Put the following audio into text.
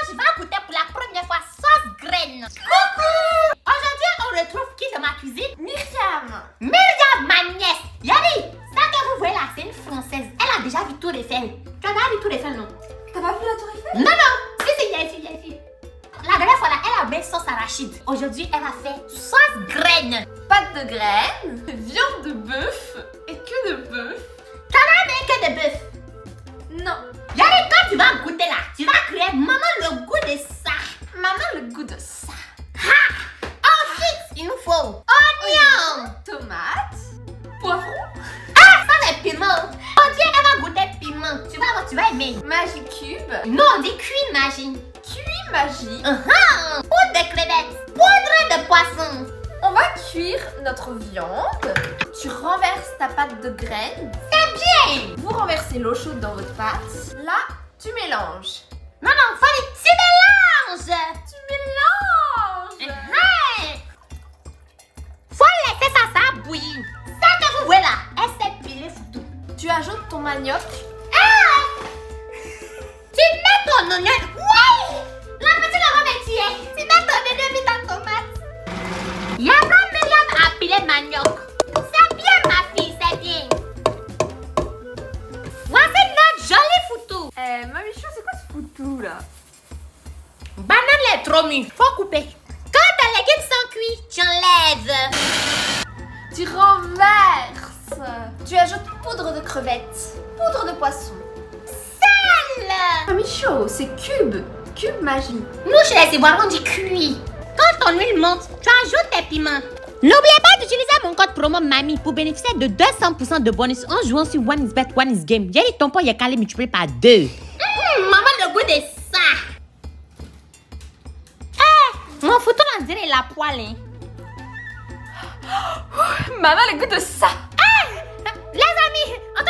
tu vas goûter pour la première fois sauce graine. Coucou! Aujourd'hui, on retrouve qui dans ma cuisine? Myriam. Myriam, ma nièce. Yanni, ça que vous voyez là, c'est une Française. Elle a déjà vu Tour Eiffel. Tu as déjà vu Tour Eiffel, non? T'as pas vu la Tour Eiffel? Non, non. Si, il y a ici. La dernière fois là, elle a fait sauce arachide. Aujourd'hui, elle a fait sauce graine. Pâte de graines, viande de bœuf et queue de bœuf. T'en as mis que de bœuf? Non. Yanni, quand tu vas goûter là, tu vas crier maman le goût de ça. Maman, le goût de ça. Ha! Ensuite, il nous faut oignon, tomate, poivron, ah, ça c'est piment. On dit elle va goûter piment. Tu vas aimer. magie cube, Non, on dit cuit magie. cuit magie. Poudre de crevettes, poudre de poisson. On va cuire notre viande. Tu renverses ta pâte de graines. C'est bien. Vous renversez l'eau chaude dans votre pâte. Là, tu mélanges. Non, faut les petits mélanges. Tu mélanges. Faut laisser ça bouillir. Ça que vous voyez là, elle s'est pilée foutu. Tu ajoutes ton manioc. Tu mets ton oignon. Oui! La petite va me tuer. Tu mets ton oignon et ta tomate. Y'a pas Myriam à piler manioc. C'est bien ma fille, c'est bien. Voici notre joli foutu. Mamichou, c'est quoi ce foutu là? Banane est trop mûre, faut couper. Quand tes légumes sont cuits, tu enlèves. Tu renverses. Tu ajoutes poudre de crevettes, poudre de poisson. Sel. Mamichou, c'est cube. Cube magie. Nous, chez les Ivoiriens, on dit cuit. Quand ton huile monte, tu ajoutes tes piments. N'oubliez pas d'utiliser mon code promo MAMI pour bénéficier de 200% de bonus en jouant sur One is Bet, One is Game. J'ai dit ton pot, il est calé multiplié par 2. Maman, le goût de ça. Mon photo, on dirait la poêle. Hein. Maman, le goût de ça. Les amis, on